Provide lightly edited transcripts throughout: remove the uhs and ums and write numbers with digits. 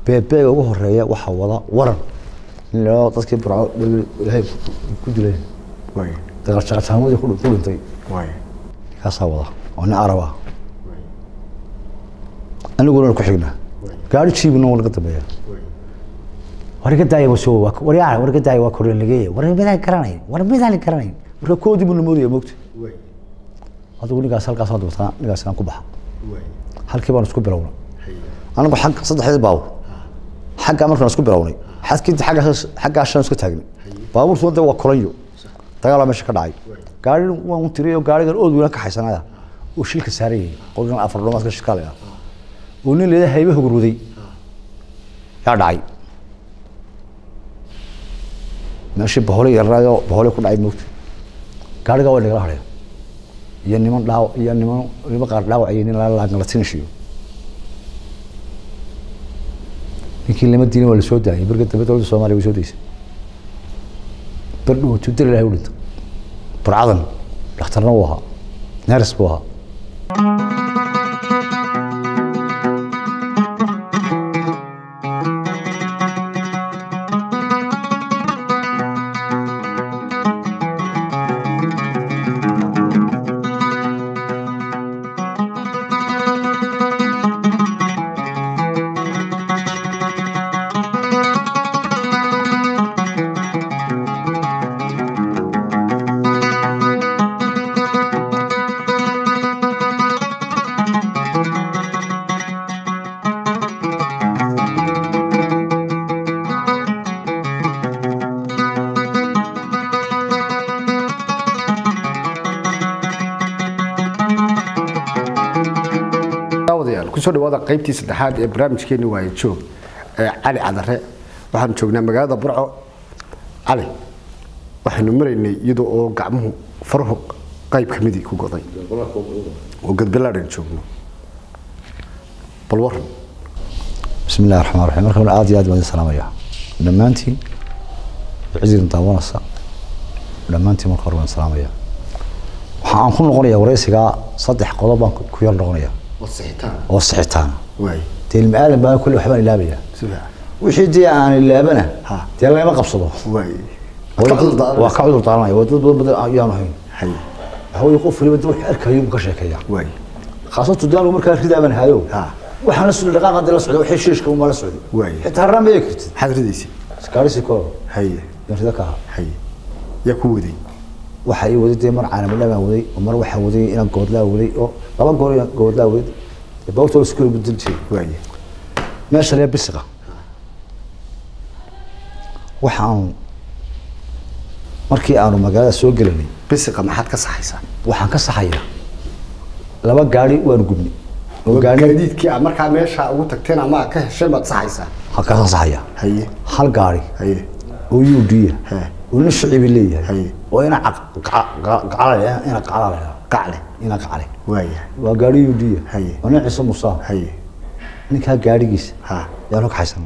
beebe ugu horeeya waxa wada waran loo dadkii burco ilaahay ku dilay way dagaal shaqaamada ku dhintay way ka soo wada oo na araba aniguna ku xigna gaari jiibno wala ka dambeeya warka daay wasoo warka daay waa korin lageeyay war midaan garanay marka koodi buu moodaya moogta way adigu nigaas halkaas soo dubtaa nigaas aan ku baxa way halkii baan isku bilowna anagu xaq saddexdeed baaw xagga markaan isku bilownay xaskii xagga shan isku taagnay baabuur soo waa koranyo dagaal meesha ka dhacay gaari waan tiriyo gaariga oo duwan ka xaysanaya oo shilka saarayay qodna afar dhamaad ka shaqaalaya oo nin leeyahay haybe hogruuday yaa dhacay meeshii bohole yaraayo bohole ku dhacay moogta gaariga waa laga haray iyo niman dhaaw iyo niman qaar dhaaw ay nin la tinishiyo ninkii lama diin wala soo daayay barka dawladda Soomaaliya soo deysay bardu tudil ilaahay u dhinto barcadan dhakhtarna waa nurse baa kusoo dhawaada qaybtii saddexaad ee barnaamijkeeni waaye joog cali cadare waxaan joognaa magaalada burco cali waxaanu maraynay iyadoo oo gacmuhu farhu qayb ka midii ku goday oo gadbalaadan joogno bal waran bismillaahir rahmaanir rahiim markaan aad iyo aad waan salaamaya dhamaantiin ciidan daawanaysa dhamaantiin markaan waan salaamaya waxaan ku noqonayaa wareysiga saddex qodob baan ku yar noqonayaa وصحتان واي تي المعلم بقى كل وحبان لابيا وش دي عن اللابنه تي الله ما قبصده واي وكعود طالعين ودد ايام هين حي هو يقف لي بدو اركا يوم كشكيا واي خاصه تدار مركا ريدا من هايو waxaan soo dhaqaaq dal socdo wixii shiishka uma la socdo waay xitaa ramay kartid xadridiisi iskaarisi ko haye yarida ka haye ya ku waday waxa ay waday mar caana lama waday mar waxa waday inaan good la waday oo laba goor good la waday bawto isku beddeltay waay meesha la bisiqa waxaan markii aanu magaalada soo galanay bisiqa maxaad ka saxaysaa waxaan ka saxayaa laba gaari waan gubnay oo gaadiidkii markaa meesha ugu tagteen ama ka heshay baad saxaysaa halka saxaya haye hal gaari haye oo yuudiya oo shicib leeyahay haye oo ina qacale waaya waa gaari yuudiya haye oo nin ciise musa haye ninka gaarigiisa yaa loo kaxaysan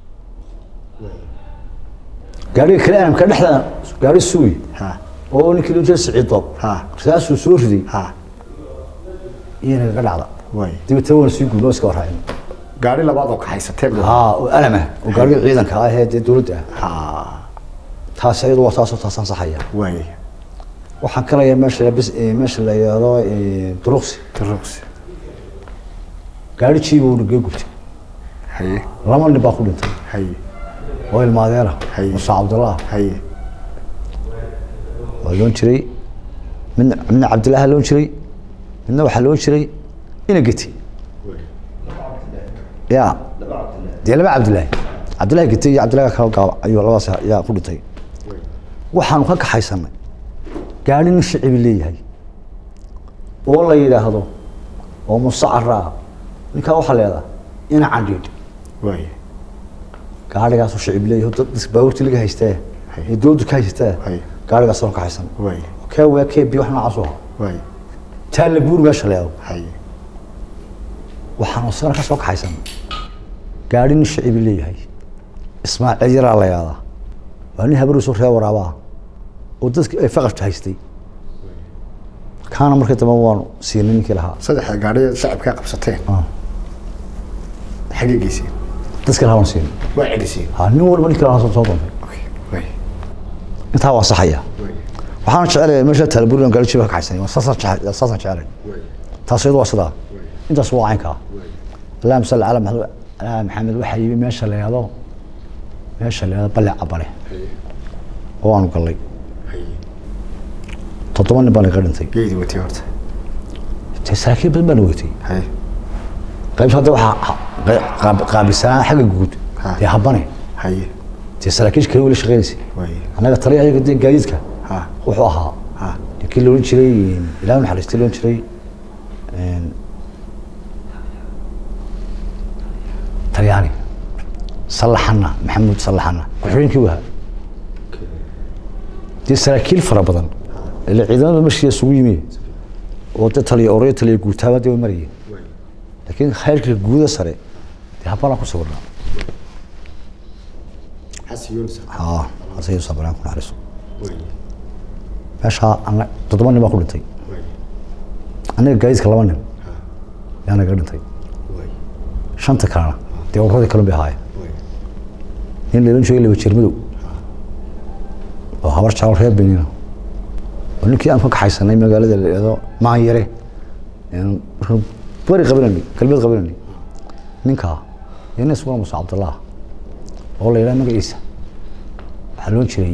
gaariga kale aan ka dhaxlaan gaari suuy oo ninkii loo jeeso ciido saasuu soo riday ina ka dhacda waay dibta wan sii guulo iska warhayn gaari labaad oo ka haysatay oo alama oo gaariga ciidanka ah ee dawladda taas ayadu waa taas saxaya waay waxaan kala yeeshay meesha la yiraahdo duruqsi gaari jiib oo dhigay gubtay haye lama nin baa ku dhintay haye oo ilmaadeera Musa Abdullah haye oo loon jiray min Abdullah loon jiray inna waxa loon jiray ina gati ya dilaba Abdullah gati Abdullah ka qaab ayuu laba sax ya ku dhintay waxaan ka kaxaysanay gaari nin shicib leeyahay oo la yiraahdo oo musaara ninka waxa leedahay ina cadid waay gaarigaas oo shicib leeyahay dad isbaawti laga haystay ee dawladdu ka haystay gaarigaas oo ka haysan waay ka bi waxna caso waay taal buur meesha leeyahay haye waxaan soo ka soo kaxaysan gaari nin shicib leeyahay Ismaaciil yara la yaada wani habru soo reer waraaba oo dadka ay faqad haystay kaana markii dambe waan siinay ninkii lahaa saddex gaari shacabka qabsateen xaqiiqiisi dadka la hansiin waa cidisi ha nin walba ninka la soo doonay okay way inta waa saxaya waxaan jecelahay meesha talbuurkan gaari jiba ka xaysan saasan jecelahay taasoo waa sida intaas waa aynka اللهم صل على محمد waxay yimi meesha la yiraahdo bale cabale oo aanu galay todoban nin baan ka dhintay geedi watay horta tasaakiib baan watay qayb hadda waxa qaabisan xagga guud ee habane tasaakiib kale wala shaqeynaysa anaga taliyaha gaadiidka wuxuu ahaa kii loo jiray ilaahay xariisto loo jiray يعني صلحنا محمود صلحنا وحين كيوها دي سراكيل فربضن اللي عيدان ماشي يسويمي وتتلي اوريت اللي قلتها دي مريه لكن خيرك الجوده سري دي هبانا كسورنا حسي يونس حسي صبران كن عريس ماشا انا تضمن ما قلتي انا جايز كلامنا انا قلتي شنطه كان دي ورودي كلام بهاي in la leeyahay laba jirmadu oo habar jaal reer beenina oo ninkii aan ka xaysanay magaalada leedo ma yare bari qabanani kalmad qabanani ninka yana isku Musa Abdullah oo leeyahay magaciisa waxa loo jiray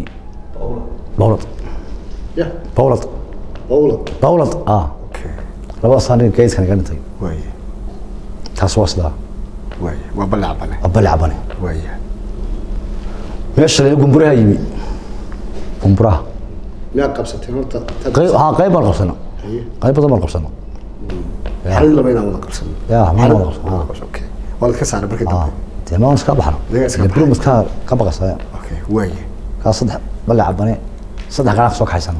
Bawlad okay laba sano geedkan ka dhintay way taas waa sida way waa balacbane way meesha la gumburaha yimi gumburaha لا قبستين horta qayb baan qabsano qayb badan baan qabsano hal laba inaan wada qabsano ma wada qabsano okay wala ka saar barkada teemaan iska baxno biro maska ka baqasay okay way ka saddex balacbane saddex qaraaq soo kaxaysano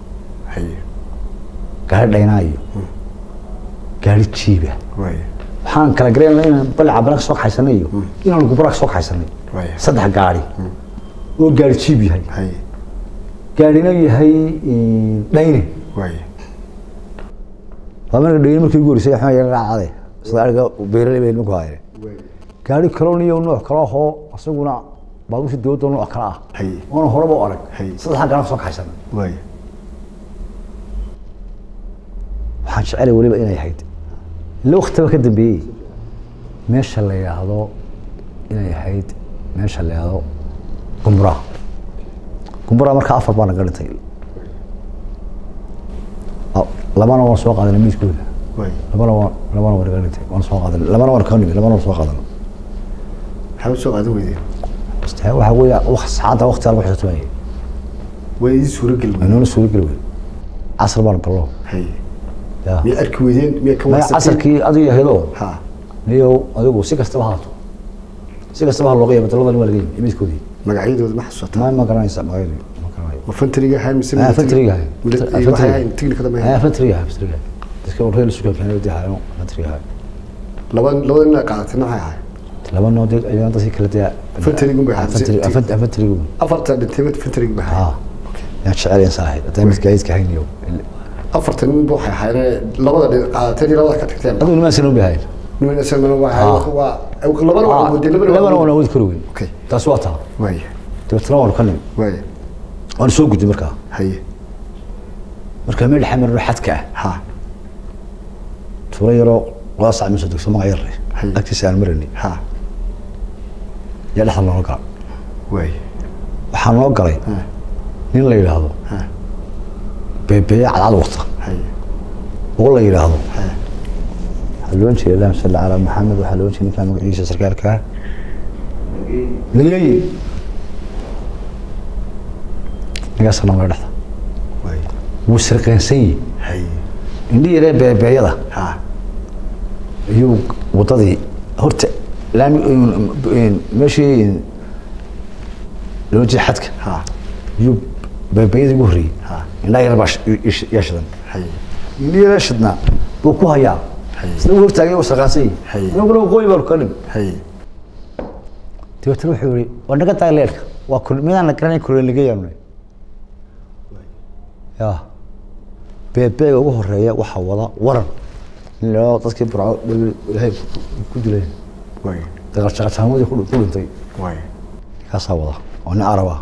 gaari dhaynaayo gaari jiiba waxaan kala gareynaa in balacbane soo kaxaysanayo inaan gumburaha soo kaxaysanay saddex gaari oo gaari jiib yahay gaarina yahay dhayne waana dhayne markii ugu horeysay waxaan yeelay raacade sida ariga beeraley been ma ku haayay gaari kaloniyo nooc kala oo asaguna baabuurta dawladda nooc kala ah oo horeba u arag saddex gaar soo kaxaysan waxaan jecelahay waliba inay ahayd la waqtiga ka dambeeyay meesha la yiraahdo inay ahayd meesha la yiraahdo gumbura marka afar baan ka dhintay labana waan soo qaadanay miiskooda labana waan ka dhintay waan soo qaadanay labana waan ka nimid labana soo qaadanay maxaa soo qaadan weydii waxa weeyaa wax saacada waqti aan waxay tahay way suura gal weyn inuu suura gal weyn asr baan ballo mi arki weydeen mi ka wasa asrkii adiga heedo niyo adigu si kastaba haato si kastaba loo qeybay labada waa lageeyay miiskoodii magacyadooda ma xasuusta ma garanaysa magacyadooda ma garanayo وفنتريجا هاي مسمى فنتريجا هاي تكنيكا ما هي فنتريجا dadka reer suuqa keenay dihaayno fentriga laban qaadana hay laban nood ayaan dadka kala diyaa fentriga bay haysay fentriga afarta dhintay fentriga bay yaa shaqaleen saaxid haday mid gaayid ka hayniyo afarta nin buu hayay labada qaadatay labada ka tagteen aduu ma sano bahay niman sano waa labada waa wad karweyn okay taas waa taa way tiro waan kan way waan soo gudbay markaa haye markaa meel xamar ruuxadka ha tuurayro waasac ma soo degso ma yar agtiisa aan marini ha yaa dhaxal loo galay way waxaan loo galay nin la yiraahdo beebeya calaad waqta haye oo la yiraahdo halloon jeedaan sallallahu alayhi maxamed waxa loo jeedin kan magaciisa sarkaalka nagay نقصنا ما رحت. وسرقين سي. هاي. إني رأي بياضة. ها. يو وطدي هرت لان ماشي لو جي حدك. ها. يو بياض جوهري. ها. لا يربش يشدن. هاي. إني رشدنا بوكوها يا. هاي. سنقول تاجي وسرقاسي. هاي. نقول قوي بالكلام. هاي. تبي تروح يوري وانا قلت لك وكل مين أنا كراني كل اللي جاي مني. يا بيبي وهو الريا وحوضة ورن لا تذكر برا هاي كل له وين dagaal shaqaalaha ku dhintay ka sawada oo nin Arab ah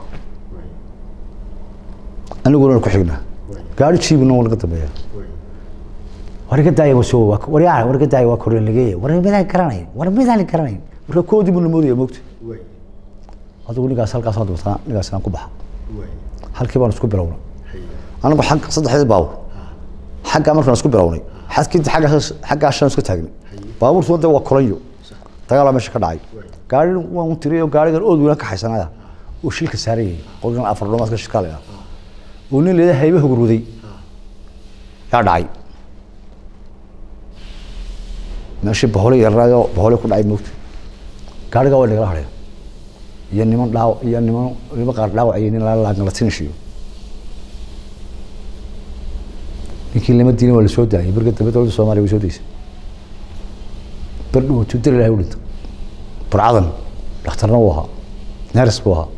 aniguna ku xignaa gaari jiibna wala ka tabeeya wariga daay wasoo wariga daay waa koreen lageeyay wariga karanay marka koodi buu moodiyay moogta adigu nigaas halkaas soo dhawtaa nigaas aan ku baxa halkii baan isku bilowna anagu xaq saddex baaw xagga markaan isku bilownay xagga shan isku taagnay baabuur soo waa koranyo dagaal meesha ka dhacay gaari waan tiriyo gaarigan ood weyn ka xaysanaya oo shilka saarayay qolkan afar dhamaad ka shaqaalaya oo nin leeyahay hayba hogruuday yaa dhacay meesha bohole yaraayo bohole ku dhacay moogta gaariga waa laga haray iyo niman qaar dhaawacay in la tinishiyo ninkii lama diin wala soo daayay barka dawladda Soomaaliya soo deysay bardhu tudir ilaahay u dhinto barcadan dhakhtarna uu ahaa nurse buu ahaa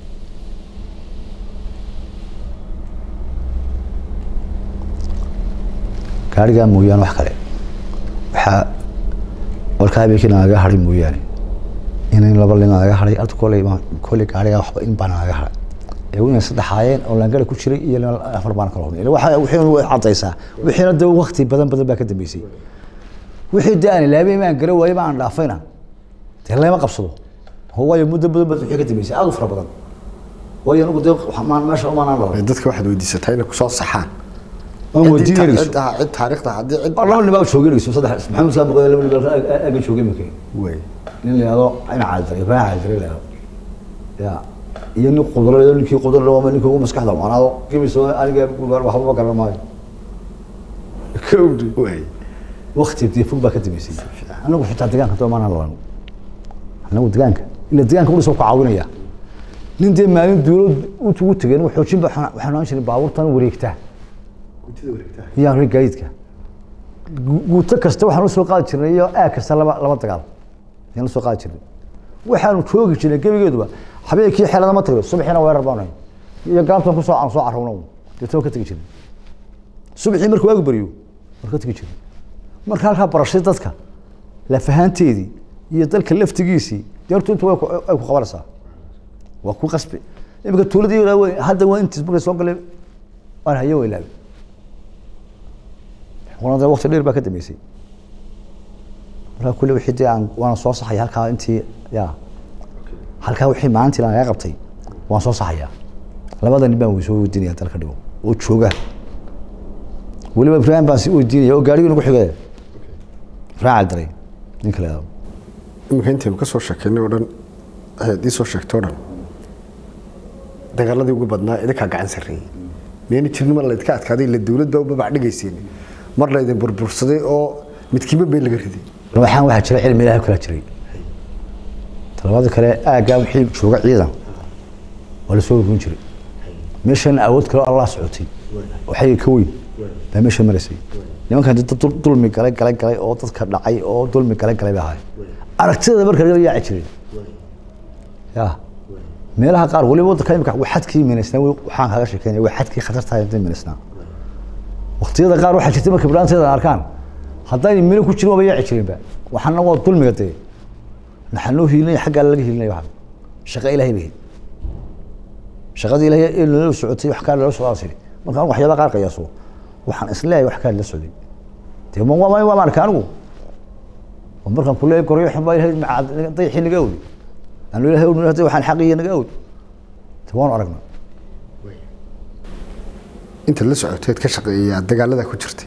gaariga mooyaan wax kale waxa walkaa beekina laga haray mooyaan inay laba lin laga haray aad kolay gaariga waxba in baan laga haray ayuu saddexaayeen oo la gal ku jiray iyo afar baan kala hornay waxa wixii cadaysaa wixii dad waqti badan baa ka dambeysay wixii daan laabay ma garo way baan dhaafayna teelema qabsado hooyo muddo badan wixii ka dambeysay aad u fara badan way anigu waxaan meesha u maanaan lahaa dadka waxaad weydiisatay inay ku soo saxaan oo wadiinayso cid taariikhda hadii cid Allah nima joogayso saddex maxamed saabaq laba nimal aga joogay markay way nin leeyahay ina caadray baa caadray ya iyo nin qudrado ninkii qudrado waa ninkii ugu maskaxda macnaado kimiso aniga waxba garan maayo kowdi way waqti tii baa ka dambeysay anagu xitaa deegaanka too maana lawan anagu deegaanka ila deegaanka uu soo caawinaya nin dee maalin dawlad uu tugu tagay wuxuu jin waxaan aan jirin baabuurtan wareegta يا رجعيتك قلت كست وحنا سوقات شرني يا كست لما تقال يعني سوقات شرني وحنا شوق شرني كيف يقولوا حبيبي كي حلا ما تقول الصبح هنا وين ربنا يا قامت نقص عن صاع هنا تتوقع تيجي شرني الصبح مركو أكبريو مركو تيجي شرني مركو هالها برشيتك لا فهمتي دي يدلك اللي فتجيسي جرت أنت وأكو خبرسا وأكو قصبي يبقى تولدي هذا وين تسبق سوق اللي أنا هيو إلى وانا وقت دير baa ka dambeysay marka kulli wixii aan waan soo saxay halka intii halka wixii maanta la laga qabtay waan soo saxaya labada nin baan soo weydiinaya dalka dhigo oo jooga waliba Ibrahim baan si weydiinaya oo gaariga ugu xigay Ibrahim daray nin kale intii ka soo sheekeynay oo dhan ay soo sheegtay oo dhan dagaaladii ugu badnaa idinka gacan sarreeyay meen jirnimo la idka adkaaday la dawladda u babac dhigaysiin mar la idin burbursaday oo midkiiba bay laga riday waxaan waxa jiray cilmi ilaahay kala jiray talabaad kale aaga wixii jooga ciidan wala soo gun jiray meeshan awood kale Allah socotay waxay ka weyn ba meesha marisay nimankan dad dulmi galay oo dadka dhacay oo dulmi galay bay ahay aragtida marka laga yaaci jiray ya meelaha qaar waliba wadka imika waxadkii minisna waxaan kaga sheekeynay waxadkii khatarta ay minisna waqtiyada qaar waxa jirtay markay baraanteeda arkaan haddii meel ku jiro way yaaci jireen ba waxana waa dulmiga tay naxnu hiilay xagga laga hiilay waxa shaqo ilaahay bay shaqadii ilaahay in la socotay wax kale la socodsiin marka waxyaaba qaar qiyaaso waxaan isleeyahay wax kale la socday tii ma markaan anigu markaan kulay goriyo xubaa ilaahay macad dayxi naga awdi أنا له هو نهتي وحن حقيقي نجاود تبون أرقنا أنت اللي سعيت كشق يا الدجال هذا كشرتي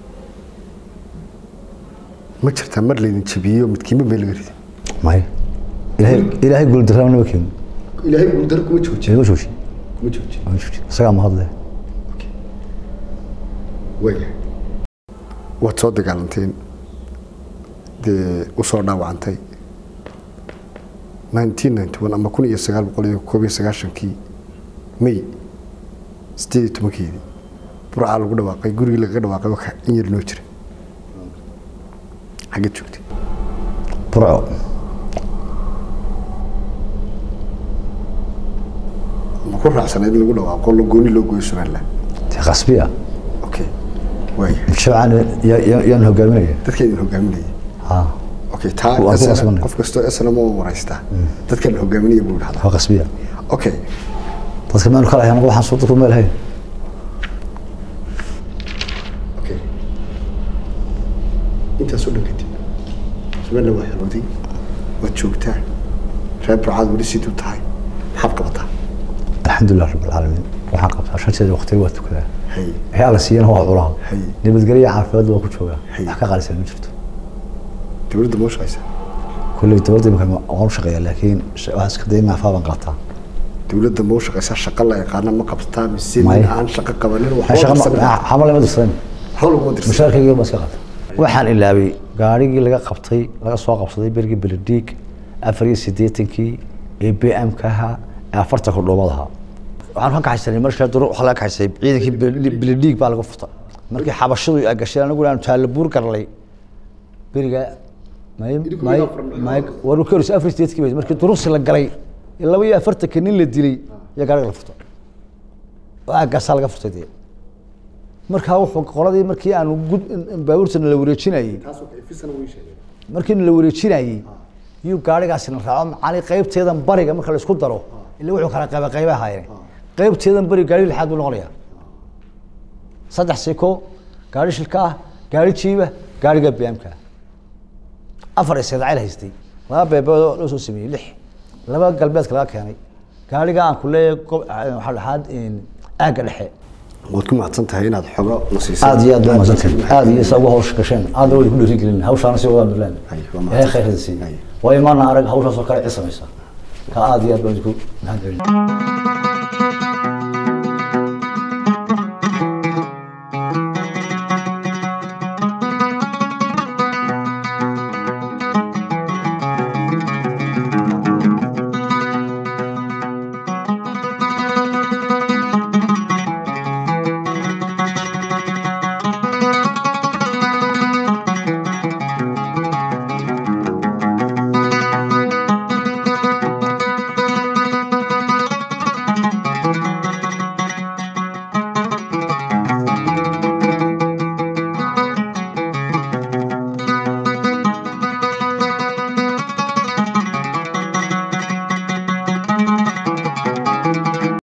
ما شرت مر لي نتشبيه ومتكيم بالغريد ما هي إلهي يقول درهم نبكين إلهي يقول دركم تشوشي ما تشوشي سلام هذا وجه وتصدق على أنتين دي وصلنا وعنتي 1991 ama 1991 May 18 burca lagu dhawaaqay guriga laga dhawaaqay waxa in yar loo jiray xagga joogtay burco ma ku raacsaneed lagu dhawaaqo la gooni loo gooyo Soomaaliland qasbiya okay way shacaan yan hogaaminaya dadkeedin hogaaminaya ha اوكي تا qof kasto isna ma waraysta dadka la hogaaminaya buu dhahdaa waa qasbiya okay dadka ma kala hayaan waxaan soo dadku meel hay okay inta soo dhagtay su'aal waa xalooday waad joogtaa reer Burcad wali sidoo tahay maxaad qabataa alxamdulillah rabbil caalamiin waxaan qabtaa shanteeda waqti waa tukadaa hay ayaa la siiyana waa culaha nabadgelyo caafimaad waa ku joogaa wax ka qaalisan ma jirto dawladda ma shaqaysa kulli dawladda ma aqoon shaqeeya laakiin waxa iska dayma faaban qaataa dawladda ma shaqaysa shaqo la yaqaan ma qabtaa mise aan shaqo qabanin waxa xamal ma dirsan hawl ugu dirsan mushaarkayga ma iska qaata waxaan ilaabay gaarigii laga qabtay laga soo qabsaday bergi Belediig 84kii ABM ka ahaa 40 kordhoomadaha waxaan ka kaxaysanay markaa duro waxa la kaxaysay ciidankii Belediig baa laga furtay markii xabashadu ay gashay anagu aan taalabuur garlay beriga maay waru kooris Afristeedkii bay markii duruus la galay 42 nin la dilay ya gaariga la furtay waa gasal laga furtay markaa wuxuu qoladii markii aan baabuurtana la wareejinayay taasoo ay fisan way sheegay markii la wareejinayay iyo gaarigaasina raaco macali qaybteedan bariga marka la isku daro ilaa wuxuu kala qaybaha hayeen qaybteedan bari gaari lixaad uu noqonaya saddex siko gaari shilka gaari jiiba gaariga BMka afar isdaacil haystay laba beebado loo soo sameeyay lix laba galbeedka laga keenay gaariga aan ku leeyahay waxa dhaxad in aaga dhexe waad ku macsan tahay inaad xogo nasiiso aad iyo aad ma macsan aad iyo isagu hawsha gasheen aad way ku dhiirigelin hawshaana si wada midlaan ay khayradsi way ma arag hawshaas oo kale ciisamaysa ka aad iyo aad baan ku mahadcelin